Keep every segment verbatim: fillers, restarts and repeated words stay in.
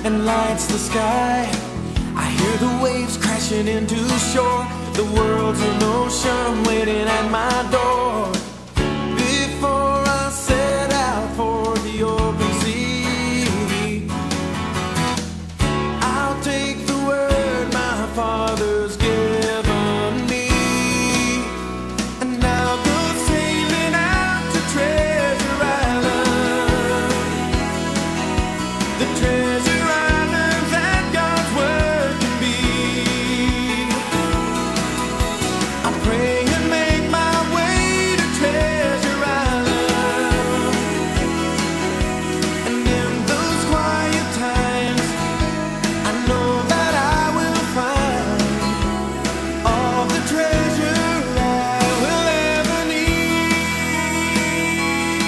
and lights the sky. I hear the waves crashing into shore. The world's an ocean waiting at my door. Before I set out for the open sea, I'll take the word my Father's given me, and I'll go sailing out to Treasure Island, the treasure island that God's word can be. I pray and make my way to Treasure Island, and in those quiet times I know that I will find all the treasure I will ever need.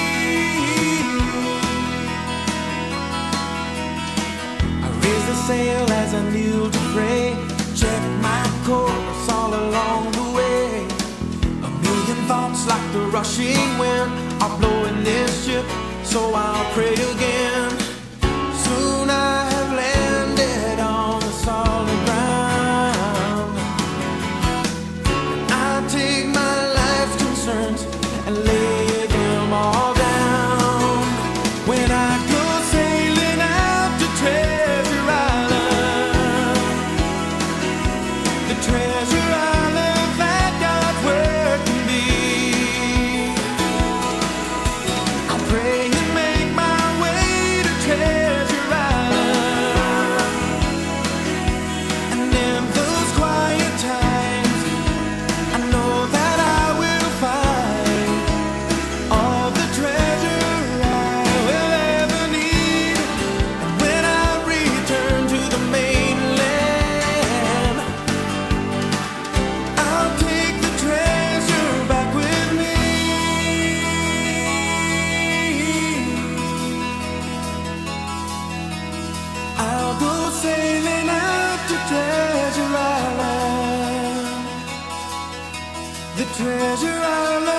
I raised the sail as I kneel to pray, check my course all along the way. A million thoughts like the rushing wind are blowing this ship, so I'll pray again. Soon I have landed on the solid ground, and I take my life's concerns and lay them all down. When I go sailing out to Treasure Island, the treasure island that God's word can be, I pray and make my way to Treasure Island, and in those quiet times I know that I will find all the treasure I will ever need. And when I return to the mainland, I'll take the treasure back with me. I'll go sailing out to Treasure Island, the treasure island